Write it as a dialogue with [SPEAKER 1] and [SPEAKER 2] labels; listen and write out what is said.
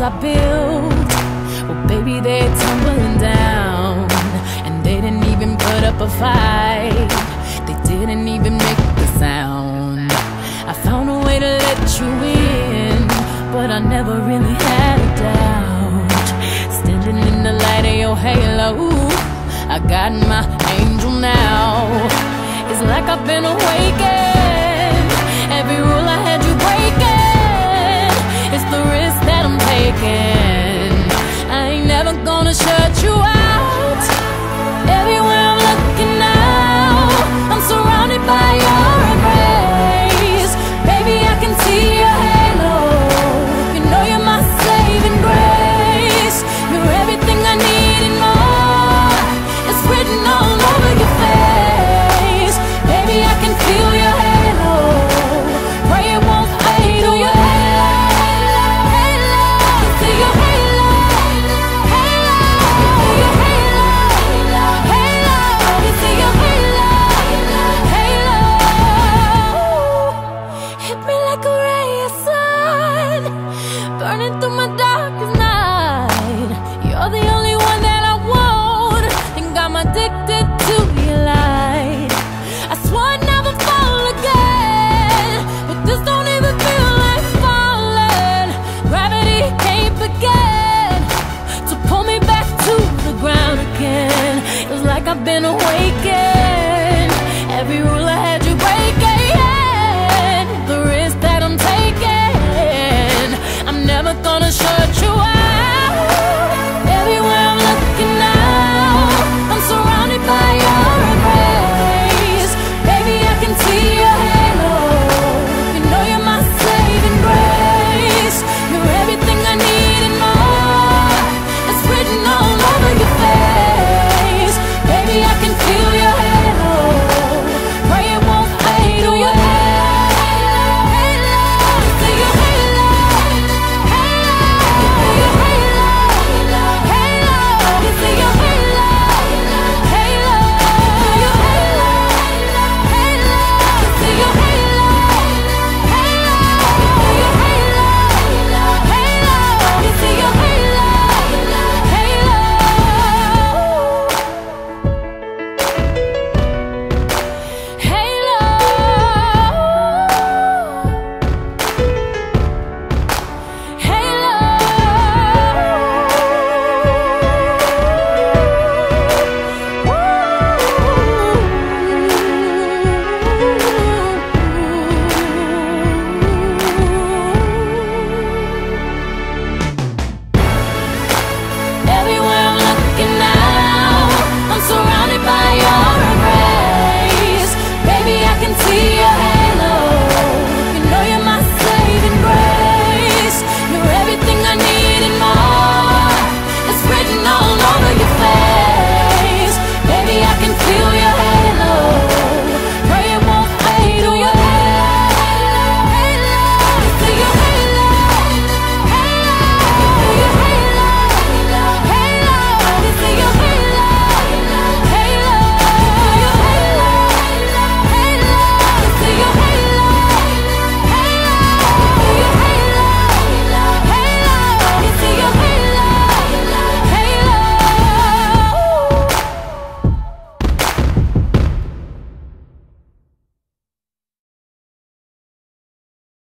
[SPEAKER 1] I built, well baby, they're tumbling down. And they didn't even put up a fight, they didn't even make a sound. I found a way to let you in, but I never really had a doubt. Standing in the light of your halo, I got my angel now. It's like I've been awakened. Every rule I had you breaking, it's the risk that I'm taking. I ain't never gonna shut you out. Everywhere I'm looking now, I'm surrounded by your embrace. Baby, I can see your halo. You know you're my saving grace. You're everything I need and more. It's written all over your face. Baby, I can feel your halo. Pray it won't fade away. See your halo, halo, see your halo, halo, see your halo, halo. Hit me like a ray of sun, burning through my darkest night. You're the only one that I want, think I'm addicted to your light. I swore I'd never fall again, but this don't even feel like falling. Gravity can't begin to pull me back to the ground again. It's like I've been awakened.